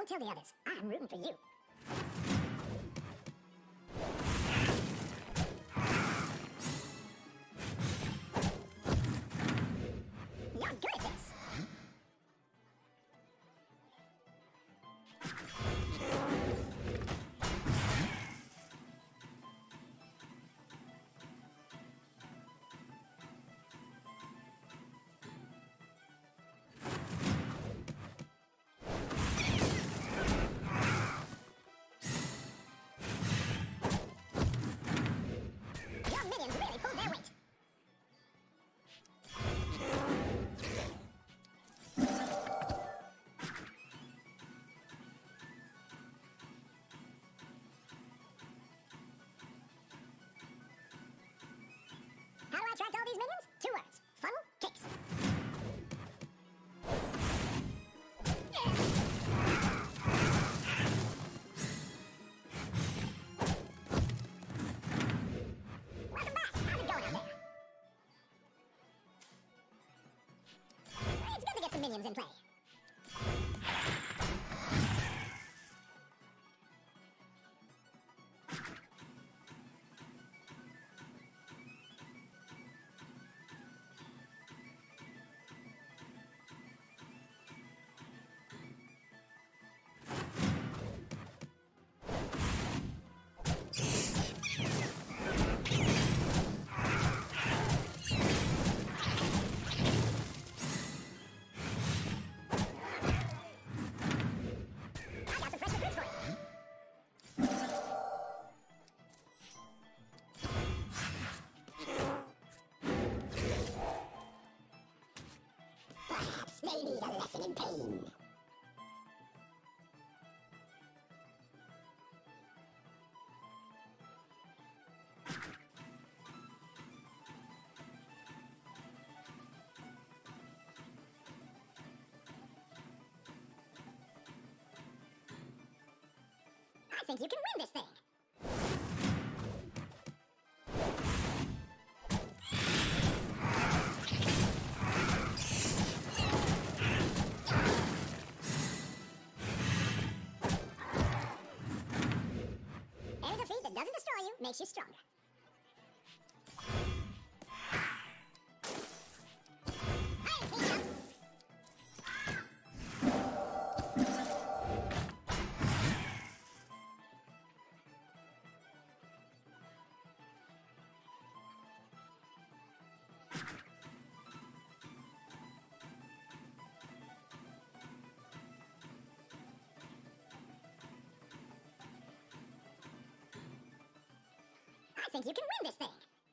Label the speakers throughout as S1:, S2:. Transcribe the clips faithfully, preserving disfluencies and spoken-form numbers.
S1: Don't tell the others. I'm rooting for you. You're good at this. How do I attract all these minions? Two words. Funnel kicks. Welcome back. How's it going out there? It's good to get some minions in play. They need a lesson in pain. I think you can win this thing. Doesn't destroy you, makes you stronger. Hey, teacher! I think you can win this thing.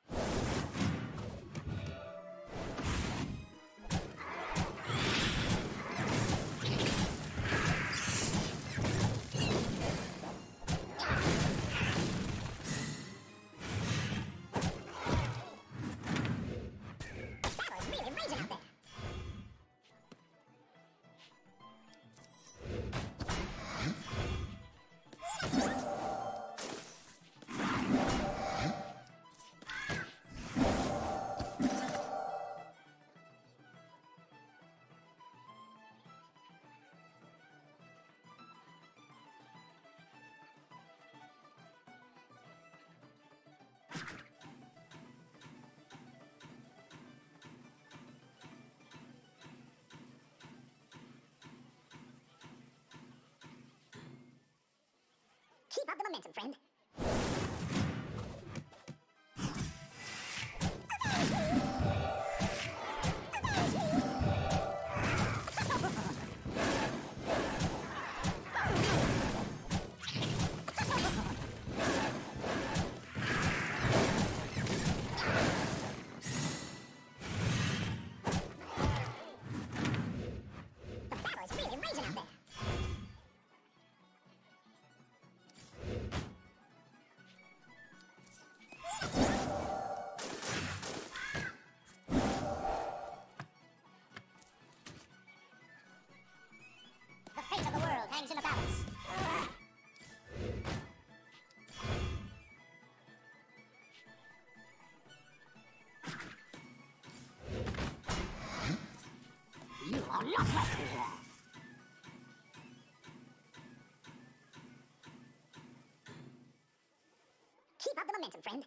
S1: The battle is really raging out there. Keep up the momentum, friend. The battle is really raging out there. The fate of the world hangs in the balance. You are not welcome here. Keep up the momentum, friend.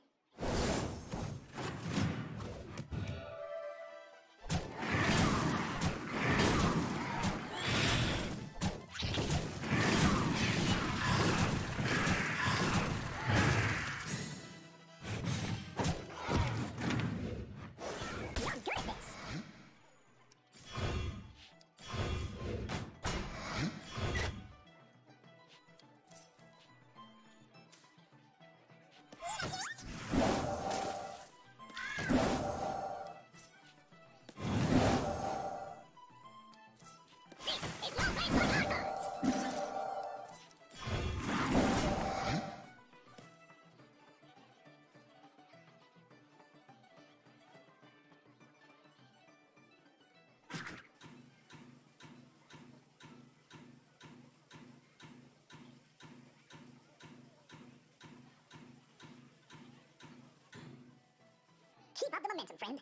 S1: Keep up the momentum, friend.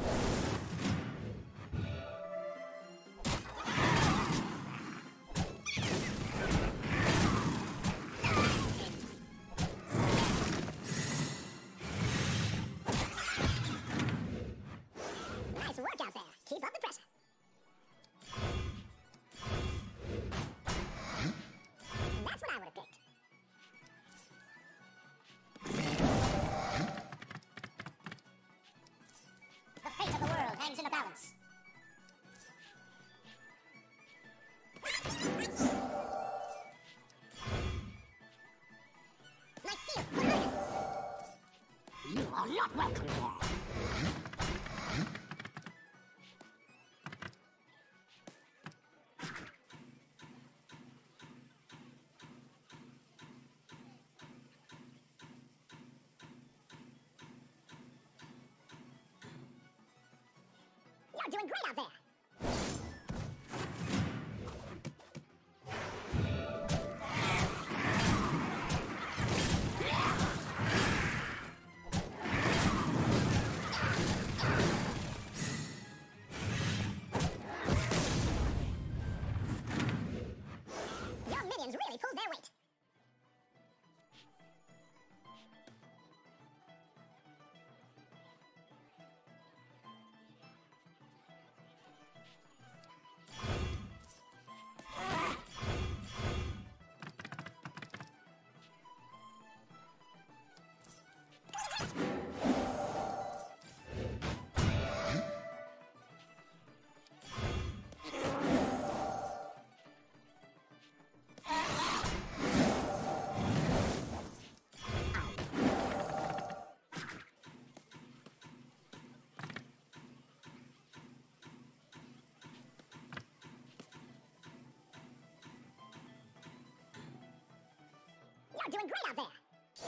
S1: Nice work out there. Keep up the pressure. That's what I would have picked. The fate of the world hangs in a balance. Nice seal. You are not welcome here. You're doing great out there. Your minions really pulled their weight. You're doing great out there.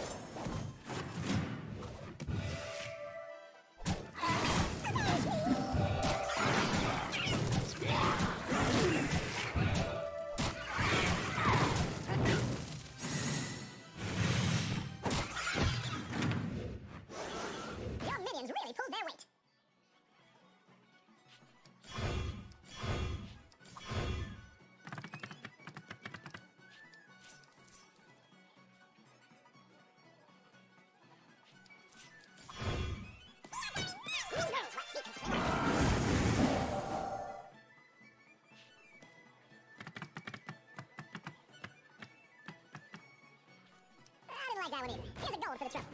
S1: Your minions really pulled their weight. I didn't like that one either. Here's a gold for the trouble.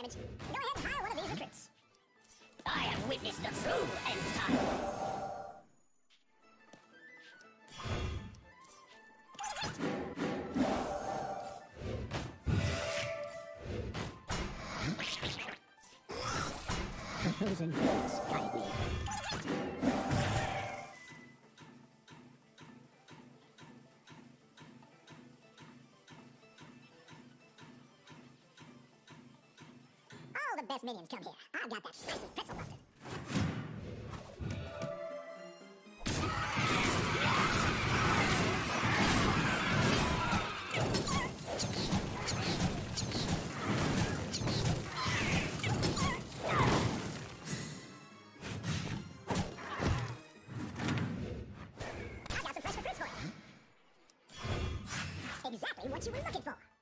S1: damage. Go ahead and hire one of these recruits.
S2: I have witnessed the true end time.
S1: Frozen hills guide me. All the best minions come here. I've got that spicy pretzel mustard. I've got some fresh recruits for you. Exactly what you were looking for.